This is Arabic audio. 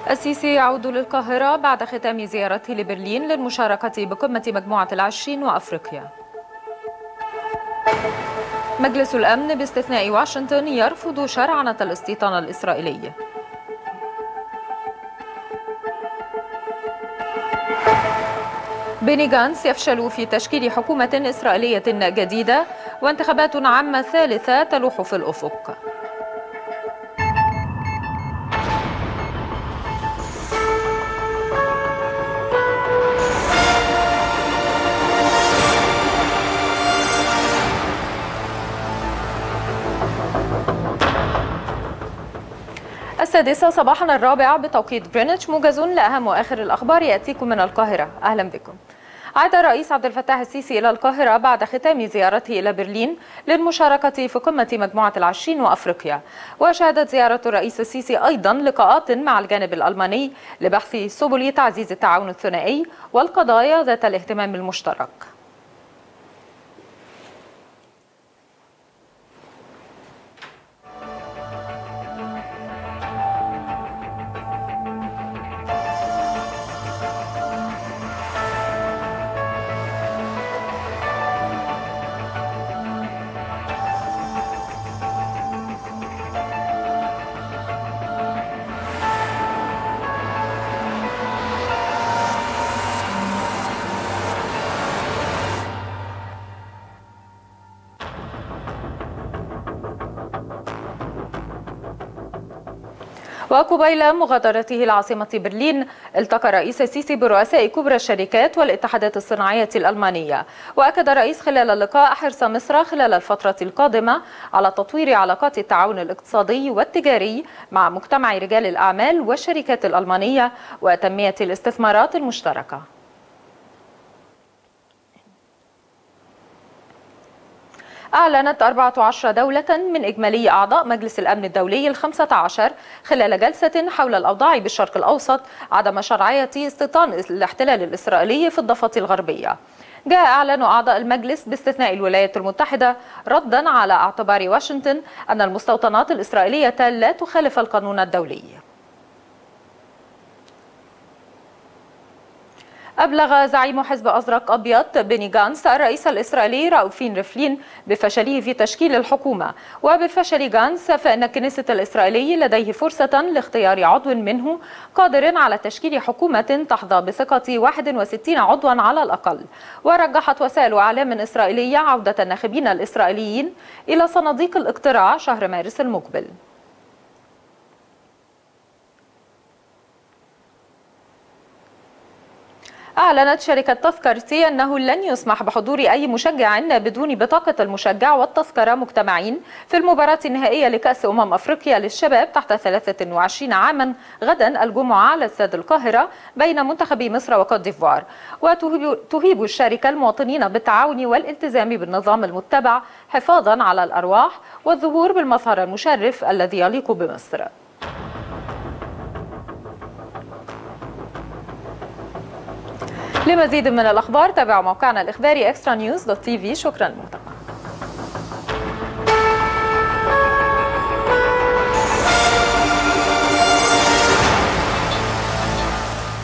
السيسي يعود للقاهرة بعد ختام زيارته لبرلين للمشاركة بقمة مجموعة العشرين وأفريقيا. مجلس الأمن باستثناء واشنطن يرفض شرعنة الاستيطان الإسرائيلي. بيني غانتس يفشل في تشكيل حكومة إسرائيلية جديدة، وانتخابات عامة ثالثة تلوح في الأفق. السادسة صباحا الرابع بتوقيت غرينتش، موجز لأهم وآخر الأخبار يأتيكم من القاهرة. أهلا بكم. عاد الرئيس عبد الفتاح السيسي إلى القاهرة بعد ختام زيارته إلى برلين للمشاركة في قمة مجموعة العشرين وأفريقيا. وشهدت زيارة الرئيس السيسي أيضا لقاءات مع الجانب الألماني لبحث سبل تعزيز التعاون الثنائي والقضايا ذات الاهتمام المشترك. وقبيل مغادرته العاصمة برلين، التقى الرئيس السيسي برؤساء كبرى الشركات والاتحادات الصناعية الألمانية. وأكد الرئيس خلال اللقاء حرص مصر خلال الفترة القادمة على تطوير علاقات التعاون الاقتصادي والتجاري مع مجتمع رجال الأعمال والشركات الألمانية وتنمية الاستثمارات المشتركة. أعلنت 14 دولة من إجمالي أعضاء مجلس الأمن الدولي ال15 خلال جلسة حول الأوضاع بالشرق الأوسط عدم شرعية استيطان الاحتلال الإسرائيلي في الضفة الغربية. جاء إعلان أعضاء المجلس باستثناء الولايات المتحدة ردا على اعتبار واشنطن أن المستوطنات الإسرائيلية لا تخالف القانون الدولي. أبلغ زعيم حزب أزرق أبيض بيني غانتس الرئيس الإسرائيلي راوفين ريفلين بفشله في تشكيل الحكومة. وبفشل غانتس فإن الكنيسة الإسرائيلي لديه فرصة لاختيار عضو منه قادر على تشكيل حكومة تحظى بثقة 61 عضوا على الأقل. ورجحت وسائل إعلام إسرائيلية عودة الناخبين الإسرائيليين إلى صناديق الاقتراع شهر مارس المقبل. أعلنت شركة تذكرتي أنه لن يسمح بحضور أي مشجع بدون بطاقة المشجع والتذكرة مجتمعين في المباراة النهائية لكأس أفريقيا للشباب تحت 23 عاما غدا الجمعة على استاد القاهرة بين منتخبي مصر وكوت ديفوار. وتهيب الشركة المواطنين بالتعاون والالتزام بالنظام المتبع حفاظا على الأرواح والظهور بالمظهر المشرف الذي يليق بمصر. لمزيد من الأخبار تابعوا موقعنا الإخباري extranews.tv. شكرا للمتابعة.